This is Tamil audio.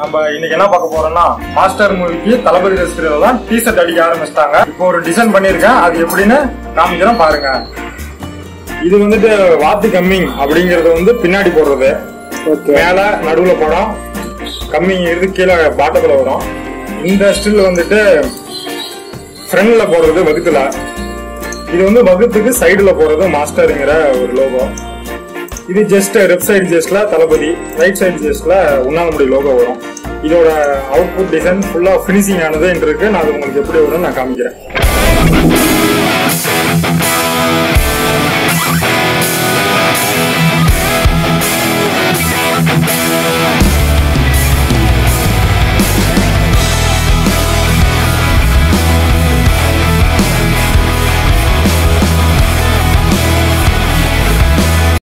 நம்ம இன்னைக்கு என்ன பார்க்க போறோம்னா மாஸ்டர் மூவிக்கு தளபதி ரசிகர்கள் தான் டீ-ஷர்ட் அடிக்க ஆரம்பிச்சிட்டாங்க. இப்போ ஒரு டிசைன் பண்ணிருக்கேன், அது எப்படின்னு காமிக்கிறேன் பாருங்க. இது வந்துட்டு வாத்து கம்மிங் அப்படிங்கறது வந்து பின்னாடி போடுறது, மேல நடுவுல படம் கம்மிங் இருந்து கீழே பாட்டத்துல வரும். இந்த ஸ்டில் வந்துட்டு ஃப்ரண்ட்ல போடுறது வகுத்துல, இது வந்து வகுத்துக்கு சைடுல போடுறது மாஸ்டருங்கிற ஒரு லோகோ. இது ஜஸ்ட் லெஃப்ட் சைடு ஜஸ்ட்ல தளபதி, ரைட் சைடு ஜஸ்ட்ல உண்ணாமுடி லோகோ வரும். இதோட அவுட்புட் டிசைன் ஃபுல்லா பினிஷிங் ஆனது இருக்கு. நான் அது உங்களுக்கு எப்படி வரும்னு நான் காமிக்கிறேன்.